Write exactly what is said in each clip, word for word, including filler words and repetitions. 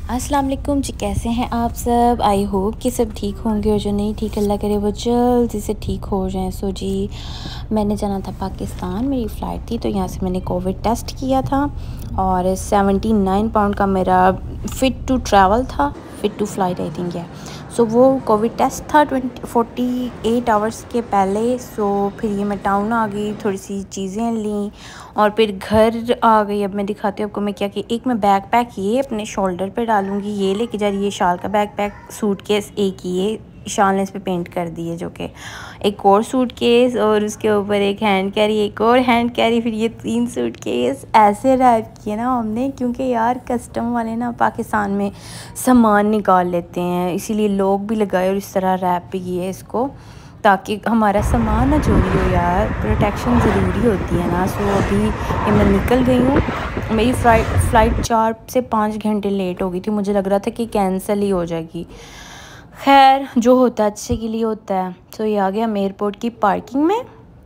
अस्सलाम वालेकुम जी, कैसे हैं आप सब। आई होप कि सब ठीक होंगे और जो नहीं ठीक अल्लाह करे वो जल्दी से ठीक हो जाएं। सो जी मैंने जाना था पाकिस्तान, मेरी फ़्लाइट थी तो यहाँ से मैंने कोविड टेस्ट किया था और सेवेंटी नाइन पाउंड का मेरा फ़िट टू ट्रैवल था, fit to flight I think है। सो वो कोविड टेस्ट था ट्वेंटी फोर्टी एट आवर्स के पहले। सो फिर ये मैं टाउन आ गई, थोड़ी सी चीज़ें लीं और फिर घर आ गई। अब मैं दिखाती हूँ आपको मैं क्या कि एक मैं बैग पैक ये अपने शोल्डर पे डालूँगी, ये लेके जा रही है शाल का बैग पैक, सूटकेस एक ये शाल ने इस पर पेंट कर दी है जो कि एक और सूटकेस और उसके ऊपर एक हैंड कैरी, एक और हैंड कैरी, फिर ये तीन सूटकेस ऐसे रैप किए ना हमने, क्योंकि यार कस्टम वाले ना पाकिस्तान में सामान निकाल लेते हैं, इसीलिए लोग भी लगाए और इस तरह रैप भी किए इसको ताकि हमारा सामान ना चोरी हो। यार प्रोटेक्शन ज़रूरी होती है ना। सो अभी ये मैं निकल गई हूँ। मेरी फ़्लाइट फ़्लाइट चार से पाँच घंटे लेट हो गई थी, मुझे लग रहा था कि कैंसिल ही हो जाएगी। खैर जो होता है अच्छे के लिए होता है। तो ये आ गया हम एयरपोर्ट की पार्किंग में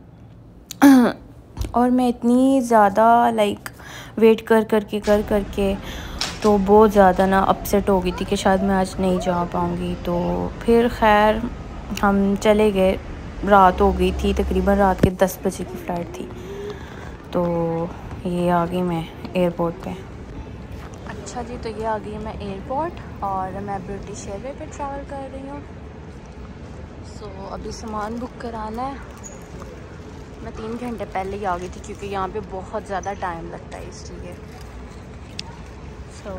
और मैं इतनी ज़्यादा लाइक वेट कर कर के कर कर के तो बहुत ज़्यादा ना अपसेट हो गई थी कि शायद मैं आज नहीं जा पाऊँगी। तो फिर खैर हम चले गए, रात हो गई थी, तकरीबन रात के दस बजे की फ़्लाइट थी। तो ये आ गई मैं एयरपोर्ट पे। अच्छा जी, तो ये आ गई मैं एयरपोर्ट और मैं ब्रिटिश एयरवे पे ट्रैवल कर रही हूँ। सो so, अभी सामान बुक कराना है। मैं तीन घंटे पहले ही आ गई थी क्योंकि यहाँ पे बहुत ज़्यादा टाइम लगता है इसलिए। सो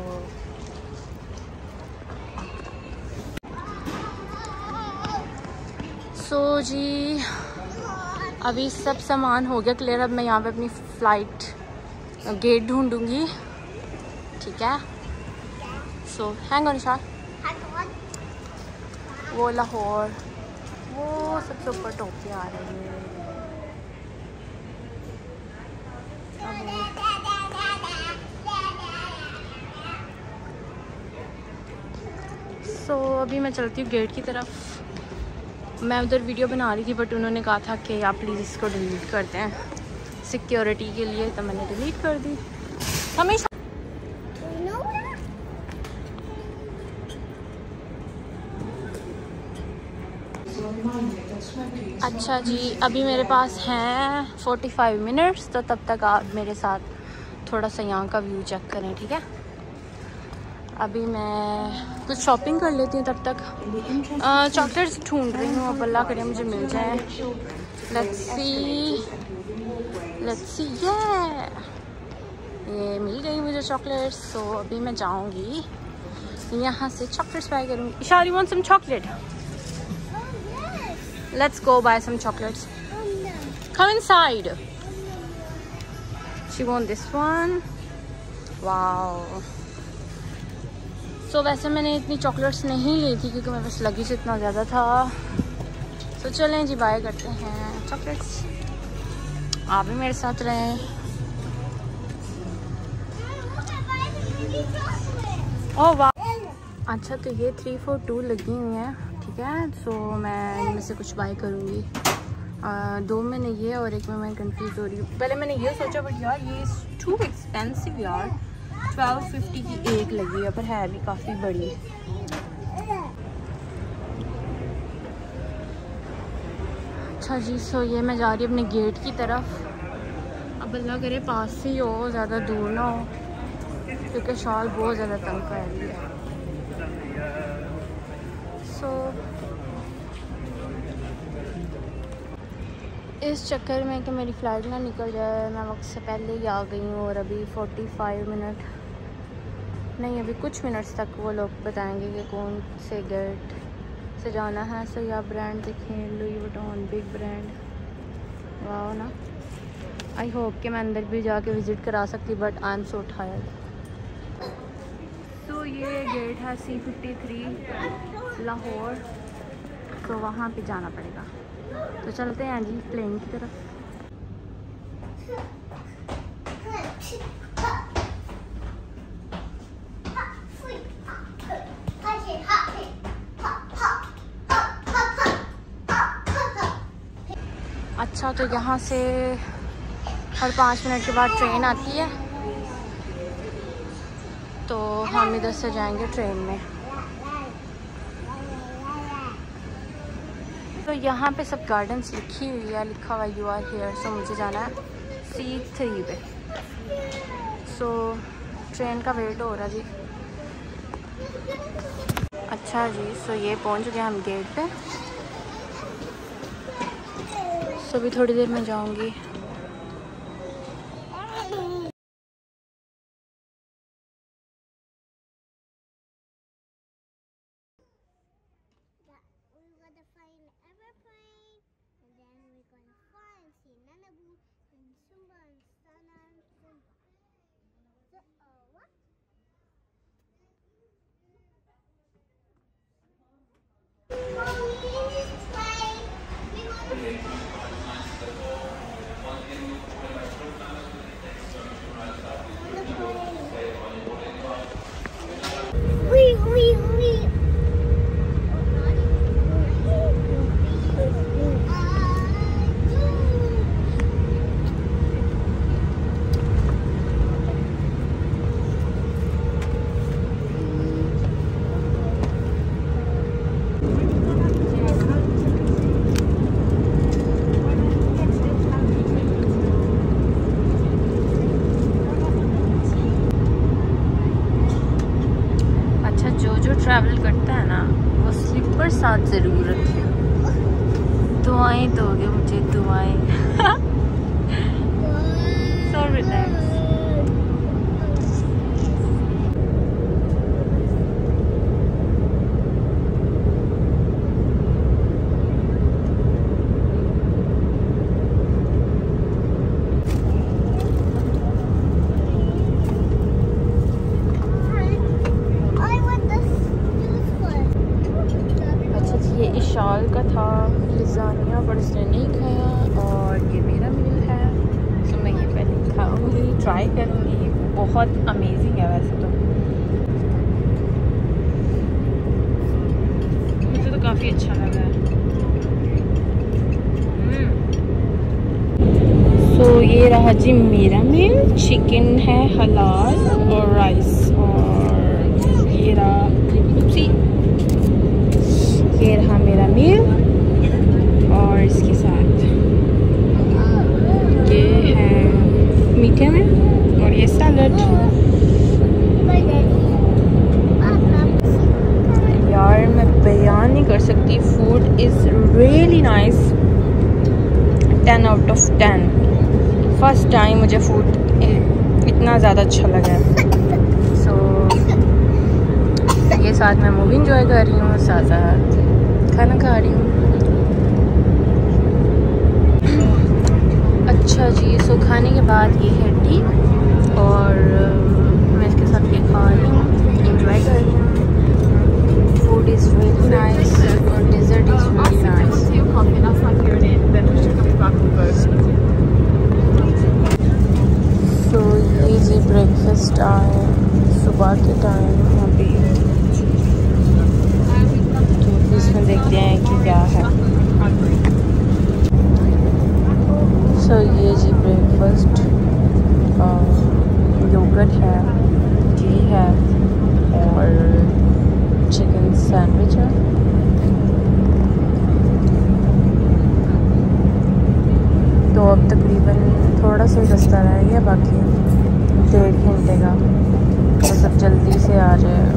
सो so, जी अभी सब सामान हो गया क्लियर। अब मैं यहाँ पे अपनी फ़्लाइट गेट ढूंढूंगी, ठीक है। सो हैंग ऑन शाह, वो लाहौर, वो सबसे ऊपर टोपी आ रही है। सो so, अभी मैं चलती हूँ गेट की तरफ। मैं उधर वीडियो बना रही थी बट उन्होंने कहा था कि आप प्लीज़ इसको डिलीट करते हैं सिक्योरिटी के लिए, तो मैंने डिलीट कर दी हमेशा। अच्छा जी, अभी मेरे पास हैं पैंतालीस मिनट्स, तो तब तक आप मेरे साथ थोड़ा सा यहाँ का व्यू चेक करें, ठीक है। अभी मैं कुछ शॉपिंग कर लेती हूँ तब तक। चॉकलेट्स ढूंढ रही हूँ, अब अल्लाह करे मुझे मिल जाए। लेट्स सी लेट्स सी ये ये मिल गई मुझे चॉकलेट्स। सो so, अभी मैं जाऊँगी यहाँ से चॉकलेट्स बाय करूँगी। Ishar, you want some chocolate? Let's go buy some chocolates. Come inside. She wants this one. Wow. So वैसे मैंने इतनी चॉकलेट्स नहीं ली थी क्योंकि मेरे पास लगेज इतना ज़्यादा था। तो so, चलें जी बाय करते हैं चॉकलेट्स। आप भी मेरे साथ रहें। ओह वाह। अच्छा, तो ये थ्री फोर टू लगी हुई हैं, ठीक है। सो so, मैं इनमें से कुछ बाय करूँगी। दो में ने ये और एक में मैं कंफ्यूज हो रही हूँ। पहले मैंने ये सोचा बट यार ये टू एक्सपेंसिव यार, ट्वेल्व फिफ्टी की एक लगी है पर है भी काफ़ी बड़ी। अच्छा जी, सो ये मैं जा रही हूँ अपने गेट की तरफ। अब अल्लाह करे पास ही हो, ज़्यादा दूर ना हो क्योंकि शाल बहुत ज़्यादा तंग कर रही है। सो इस चक्कर में कि मेरी फ़्लाइट ना निकल जाए, मैं वक्त से पहले ही आ गई हूँ और अभी पैंतालीस मिनट नहीं, अभी कुछ मिनट्स तक वो लोग बताएंगे कि कौन से गेट से जाना है। सो या ब्रांड देखें, लुई वुइटन, बिग ब्रांड, वाह ना। आई होप कि मैं अंदर भी जाके विज़िट करा सकती but I am so tired. तो ये गेट है सी फिफ्टी थ्री लाहौर, तो वहाँ पे जाना पड़ेगा। तो चलते हैं जी प्लेन की तरफ। अच्छा, तो यहाँ से हर पाँच मिनट के बाद ट्रेन आती है तो हम इधर से जाएंगे ट्रेन में। तो यहाँ पे सब गार्डन्स लिखी हुई है, लिखा हुआ यू आर हियर। सो मुझे जाना है सी थ्री पे। सो ट्रेन का वेट हो रहा जी। अच्छा जी, सो ये पहुँच गए हम गेट पे। सो अभी थोड़ी देर में जाऊँगी। ट्रैवल करता है ना, वो स्लीपर साथ ज़रूर रखे। दुआएं दोगे मुझे, दुआएं। So relax. शाल का था लिज़ानिया, पर इसने नहीं खाया। और ये मेरा मील है, तो मैं ये पहले खाऊंगी, ट्राई करूंगी। बहुत अमेजिंग है वैसे तो, मुझे तो काफ़ी अच्छा लगा है। सो so, ये रहा जी मेरा मील। चिकन है हलाल और राइस, और ये रहा ये रहा मेरा मील। और इसके साथ ये है मीठे में, और ये सैलड। यार मैं बयान नहीं कर सकती, food is really nice. Ten out of ten. First time मुझे फूड इतना ज़्यादा अच्छा लगा। सो ये साथ मैं मूवी इंजॉय कर रही हूँ, साथ साथ खाना खा रही हूँ। अच्छा जी, सो खाने के बाद ये है टी, और मैं इसके साथ ये खा रही हूँ, इंजॉय कर रही हूँ। फूड इज़ वेरी नाइस और dessert is very nice. So ये जी ब्रेकफास्ट आए सुबह के टाइम यहाँ पे। तो इसमें देखते हैं कि क्या है। सो so, ये जी ब्रेकफास्ट, योगर्ट है, टी है और चिकन सैंडविच है। तो अब तकरीबन थोड़ा सा रास्ता रह गया, बाकी डेढ़ घंटे का, तो सब जल्दी से आ जाए।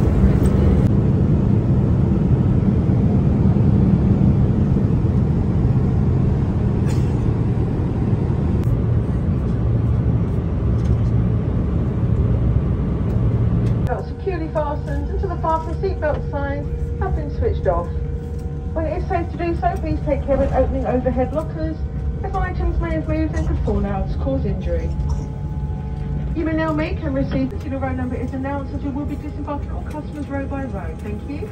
Securely fastened until the fasten seatbelt signs have been switched off. When it is safe to do so, please take care when opening overhead lockers, as items may have moved and could fall out, cause injury. You may now make and receive until your row number is announced, as we will be disembarking all customers row by row. Thank you.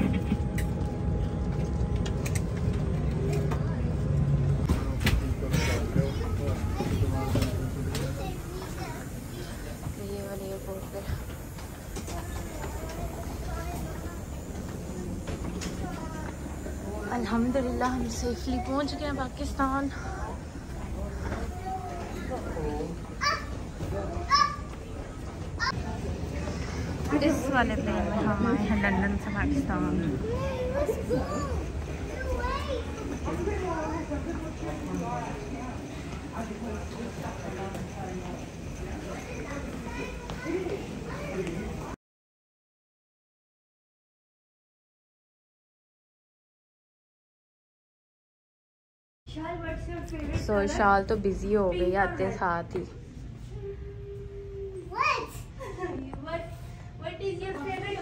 अल्हम्दुलिल्लाह हम safely पहुंच गए हैं पाकिस्तान। इस वाले plane में हम आए हैं लंदन से पाकिस्तान। सो so, शाल तो बिजी हो गई आते साथ ही। What? What? What is your favorite